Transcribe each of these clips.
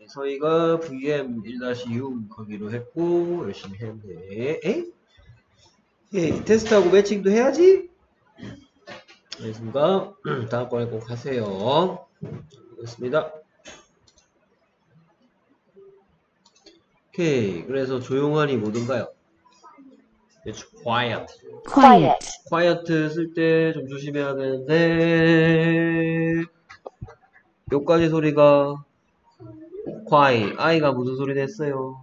서희가 VM 1-6 거기로 했고 열심히 했는데 테스트하고 매칭도 해야지. 알겠습니까? 다음번에 꼭 하세요. 알겠습니다. 오케이. 그래서 조용하니 뭐든가요? quiet. quiet 쓸 때 좀 조심해야 되는데 요까지 소리가 quiet. 아이가 무슨 소리 냈어요?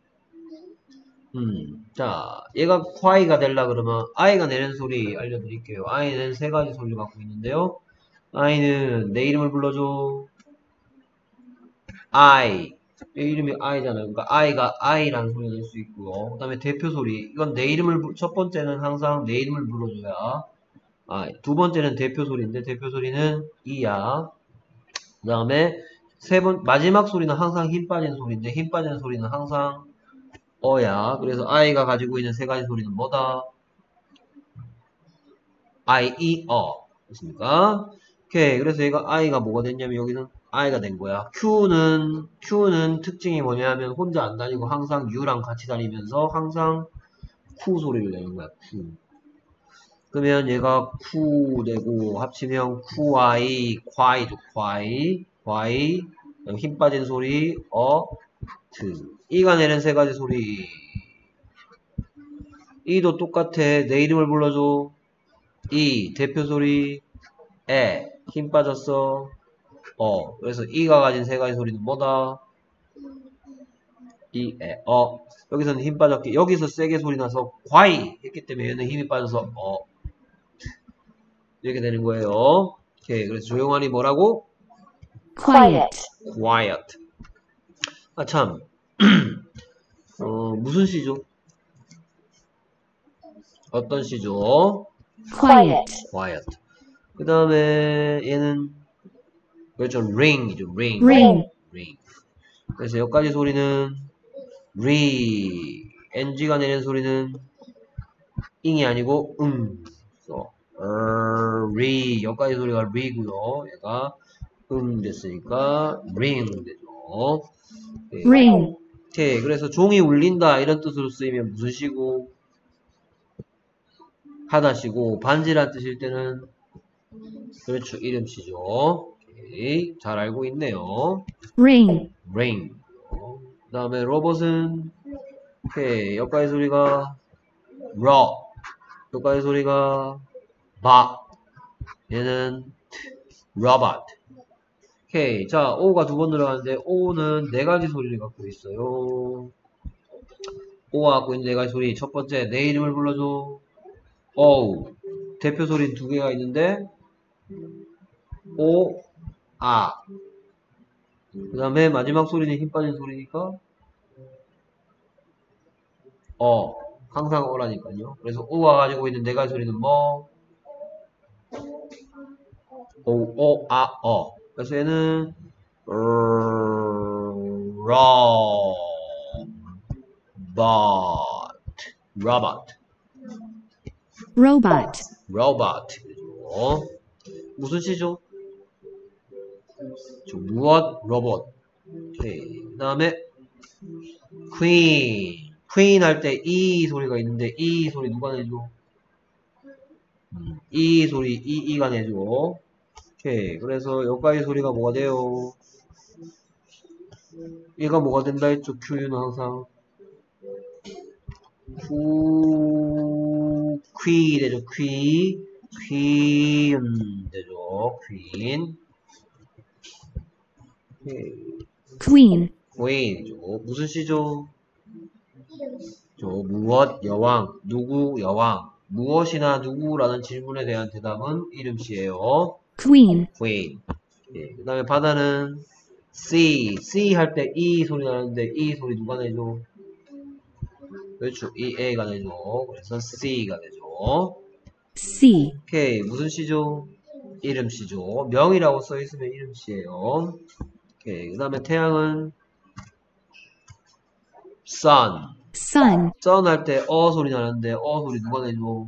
자, 얘가 quiet가 되려 그러면 아이가 내는 소리 알려드릴게요. 아이는 세 가지 소리를 갖고 있는데요. 아이는 내 이름을 불러줘. I. 얘 이름이 I잖아요. 그러니까 I가 I라는 소리를 낼 수 있고요. 그 다음에 대표 소리. 이건 내 이름을, 첫 번째는 항상 내 이름을 불러줘야. 두 번째는 대표 소리인데, 대표 소리는 이야. 그 다음에 마지막 소리는 항상 힘 빠진 소리인데, 힘 빠진 소리는 항상 어야. 그래서 I가 가지고 있는 세 가지 소리는 뭐다? I, E, 어. 됐습니까? 오케이. 그래서 얘가 I가 뭐가 됐냐면, 여기는 I가 된 거야. Q는 특징이 뭐냐면 혼자 안 다니고 항상 U랑 같이 다니면서 항상 Q 소리를 내는 거야. Q. 그러면 얘가 Q 되고 합치면 QI, Qu이죠. Qu이. 힘 빠진 소리, 트. E가 내는 세 가지 소리. E도 똑같아. 내 이름을 불러줘. E. 대표 소리. 힘 빠졌어. 그래서 E가 가진 세 가지 소리는 뭐다? 여기서는 힘 빠졌기. 여기서 세게 소리 나서 과이 했기 때문에 얘는 힘이 빠져서 이렇게 되는 거예요. 오케이. 그래서 조용하니 뭐라고? quiet. 참. 무슨 시죠? 어떤 시죠? quiet. 그 다음에 얘는 그렇죠. ring이죠. ring. 그래서 여기까지 소리는 NG가 내는 소리는 잉이 아니고 여기까지 소리가 리고요. 얘가 됐으니까 ring 되죠. ring. 오케이. 그래서 종이 울린다 이런 뜻으로 쓰이면 무슨 시고? 하다시고 반지란 뜻일 때는 그렇죠. 이름시죠. 오케이. 잘 알고 있네요. ring. 그 다음에 로봇은 오케이. 여기까지 소리가 여기까지 소리가 얘는 robot. 오케이. 자, O가 두 번 들어가는데 O는 네 가지 소리를 갖고 있어요. O가 갖고 있는 네 가지 소리. 첫 번째, 내 이름을 불러줘. O. 대표 소리는 두 개가 있는데 O, 그 다음에 마지막 소리는 힘 빠진 소리니까 항상 어라니까요. 그래서 O가 가지고 있는 네 가지 소리는 뭐? 그래서 얘는 robot. 무슨 시죠? 무엇? 로봇. 오케이. 그 다음에 queen 할 때 E 소리가 있는데 E 소리 누가 내줘? E 소리 E가 내줘. 오케이. 그래서 여기까지 소리가 뭐가 돼요? 얘가 뭐가 된다 했죠? Q는 항상 qui 되죠. queen 되죠. queen이죠. 무슨 시죠? 무엇 여왕, 누구 여왕, 무엇이나 누구라는 질문에 대한 대답은 이름시예요. queen. 그 다음에 바다는 sea 할 때 E 소리 나는데 E 소리 누가 내줘? 그렇죠. EA가 내줘. 그래서 C가 되죠. 오케이. 무슨 시죠? 이름시죠. 명이라고 써있으면 이름시예요. 오케이. 그 다음에 태양은 sun 할 때 소리 나는데 소리 누가 내줘?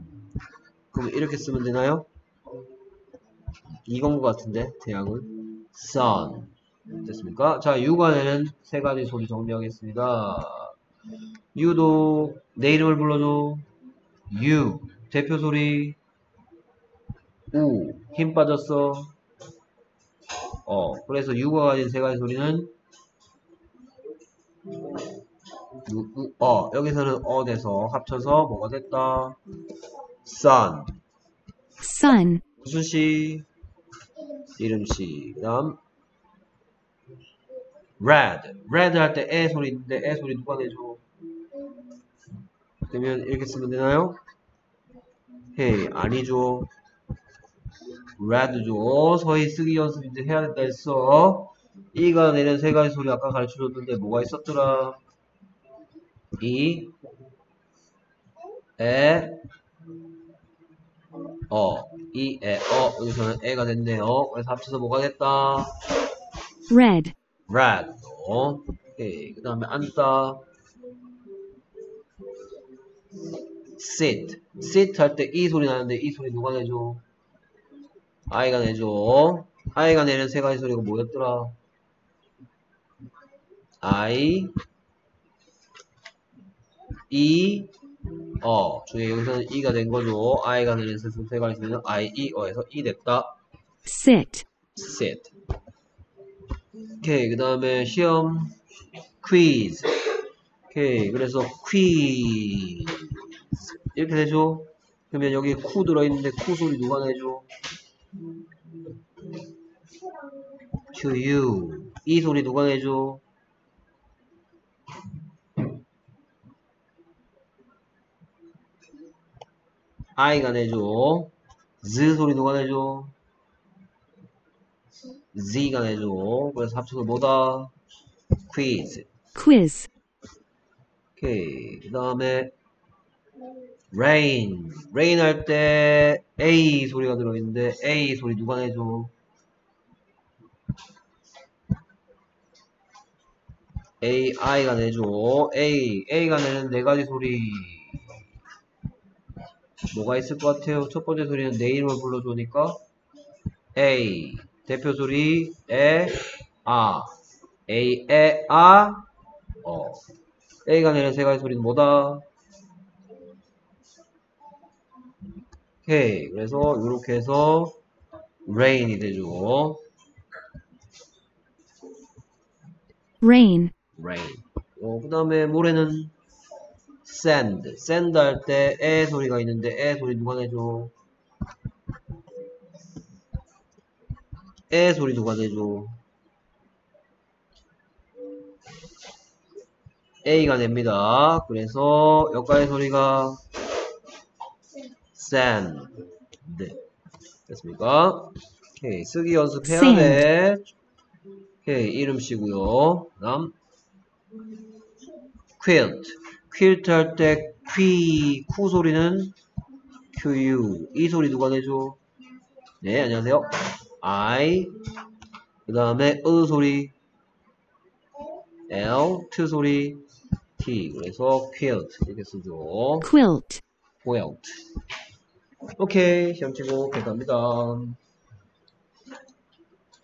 그럼 이렇게 쓰면 되나요? 이건 것 같은데 태양은 sun. 됐습니까? 자, U가 내는 세 가지 소리 정리하겠습니다. U도 내 이름을 불러줘. U. 대표 소리. 우. 힘 빠졌어. 그래서 U가 가진 세 가지 소리는 여기서는 돼서 합쳐서 뭐가 됐다? sun. sun, 무슨 시? 이름시. 그 다음 red. red 할 때 에 소리 있는데 에 소리 누가 내줘? 그러면 이렇게 쓰면 되나요? 헤이, 아니죠. red죠. 서희 쓰기 연습 이제 해야 된다 했어. 이가 내는 세 가지 소리 아까 가르쳐줬는데 뭐가 있었더라? 이, 에, 이, 에, 여기서는 에가 됐네요. 그래서 합쳐서 뭐가 됐다? red, red. 오케이. 그 다음에 앉다. sit. sit 할 때 이 소리 나는데 이 소리 누가 내줘? 아이가 내줘. 아이가 내는 세 가지 소리가 뭐였더라? I, E, 중에 여기서는 E가 된 거죠. I가 내는 세 가지 소리는 I, E, 에서 E 됐다. sit, sit. 오케이. 그 다음에 시험 quiz. 오케이. 그래서 quiz 이렇게 되죠. 그러면 여기 쿠 들어있는데 쿠 소리 누가 내줘? to you. 이 소리 누가 내줘? I가 내줘. Z 소리 누가 내줘? Z가 내줘. 그래서 합쳐서 뭐다? quiz. quiz, 오케이. 그 다음에 rain. rain 할 때 A 소리가 들어있는데 A 소리 누가 내줘? I가 내줘. A가 내는 네 가지 소리 뭐가 있을 것 같아요? 첫 번째 소리는 내 이름을 불러주니까 A. 대표 소리 A, 에, 아, A가 내는 세 가지 소리는 뭐다? 오케이. 그래서 이렇게 해서 rain이 되죠. rain, rain. 그 다음에 모래는 sand. sand 할 때 에 소리가 있는데 에 소리 누가 내줘? 에 소리 누가 내줘? A가 냅니다. 그래서 여기까지 소리가 sand. 됐습니까? 오케이. 쓰기 연습해야 돼. 오케이. 이름 쓰고요. 그 다음 quilt. quilt 할 때 쿠 소리는 QU. 이 소리 누가 내줘? 네, 안녕하세요. I. 그 다음에 소리 L. 트 소리 T. 그래서 quilt 이렇게 쓰죠. quilt. quilt. 오케이. 시험 치고 갑니다.